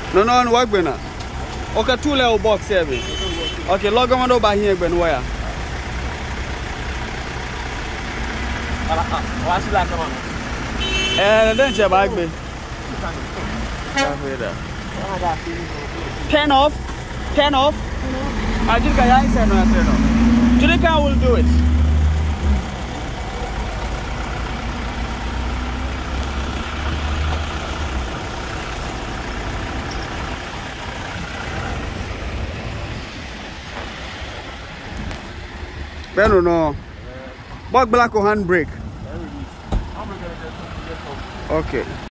No, no, work bena. Okay, 2 level box here. Okay, log on over here, Ben. Where? What's it like, man? Then you bag me. 10 off. 10 off. I think I said no. Julika will do it. Beno no. Bug black or handbrake. Okay.